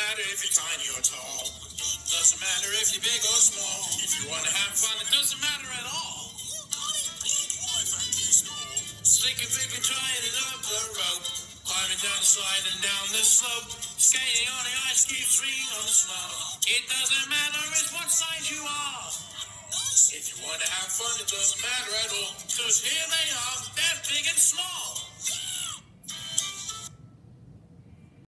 matter if you're tiny or tall. Doesn't matter if you're big or small. If you want to have fun, it doesn't matter at all. Sticking, picking, trying it up the rope. Climbing down the slide and down the slope. Skating on the ice, keep swinging on the snow. It doesn't matter it's what size you are. If you want to have fun, it doesn't matter at all. Cause here they are, they're big and small.